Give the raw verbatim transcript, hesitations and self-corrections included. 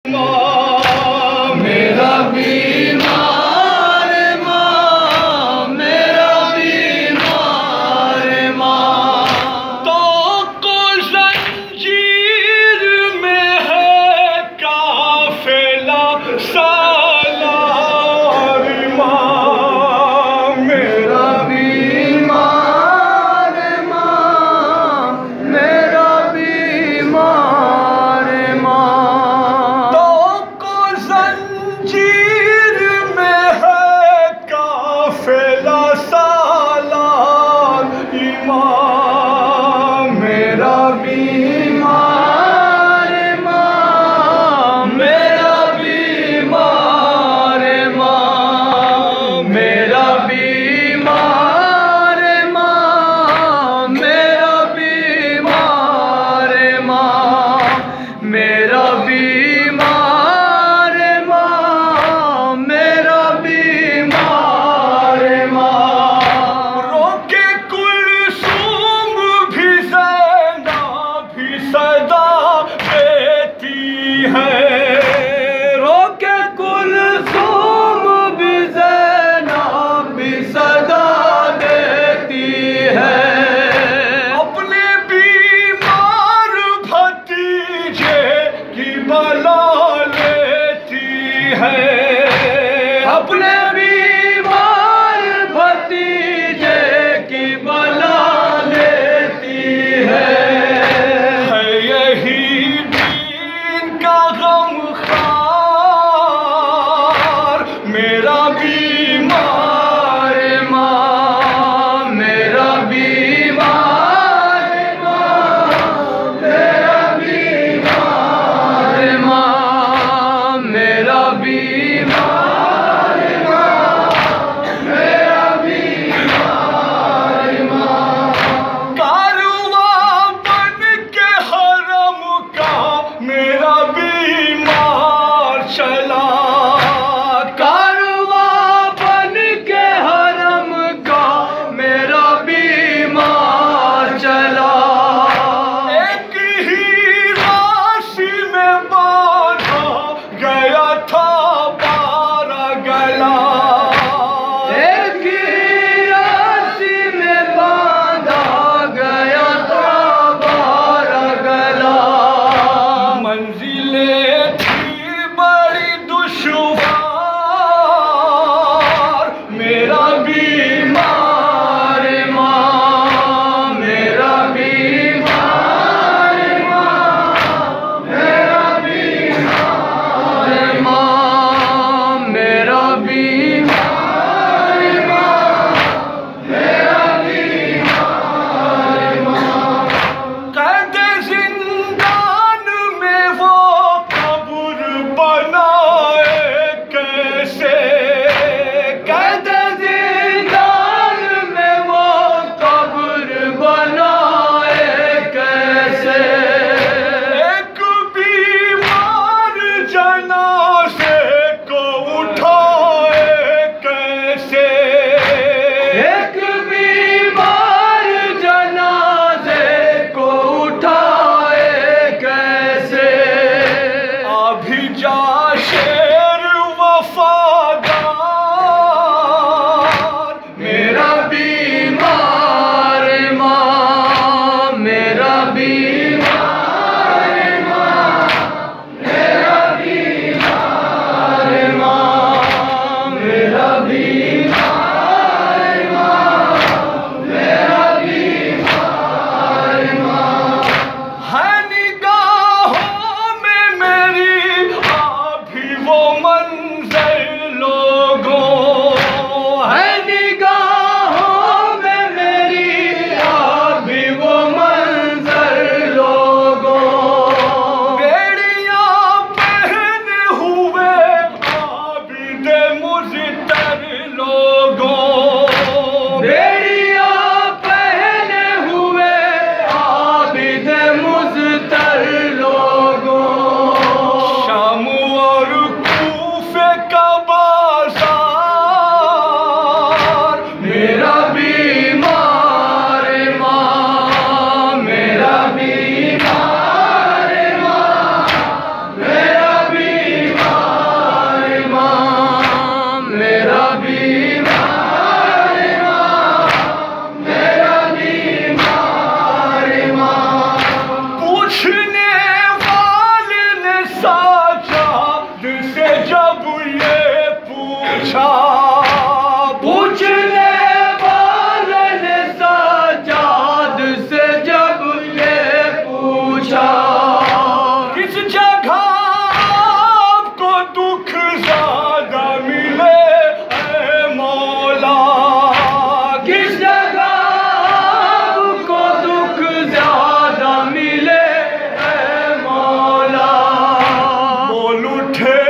मेरा बीमार माँ, मेरा बीमार माँ, तो को जंजीर में है काफिला सालार माँ। मेरा बीमार माँ, मेरा बीमार माँ, तो को जंजीर में है काफिला सालार माँ। मेरा बीमार माँ, मेरा बीमार माँ, मेरा बीमार माँ, मेरा बीमार माँ, मेरा बीमार माँ, मेरा बीमार माँ, रोके कुलसूम भी ज़ैना भी सदा देती है। रोके कुलसूम भी ज़ैना भी सदा देती है। अपने बीमार भतीजे की बला लेती है। अपने बीमार भतीजे की बला लेती है। है यही दीन का गमखार मेरा बीमार माँ, मेरा बीमार माँ, मेरा बीमार माँ, मेरा बीमार माँ, मेरा बीमार माँ, कारवां बन के हरम का मेरा बीमार चला। कारवां बन के हरम का मेरा बीमार चला। एक ही राशि में बांधा गया था बारह गला। एक ही राशि में बांधा गया था बारह गला। मंजिलें थी बड़ी दुश्वार मेरा बीमार माँ, मेरा बीमार माँ, मेरा बीमार माँ, मेरा बीमार माँ, मेरा बीमार माँ, कैद जिंदान में वो कब्र बनाए कैसे। कैद ज़िंदान में वो कब्र बनाए कैसे। एक बीमार जनाज़े को उठाए कैसे। एक बीमार जनाज़े को उठाए कैसे। अभी जा शेर वफादार मेरा बीमार माँ, मेरा बीमार माँ, मेरा बीमार माँ, मेरा बीमार माँ, मेरा बीमार माँ, है निगाहों में मेरी पूछा, पूछने वाले ने सज्जाद से जब ये पूछा, किस जगह आपको दुख ज्यादा मिले ऐ मौला, किस जगह आपको दुख ज्यादा मिले ऐ मौला। बोल उठे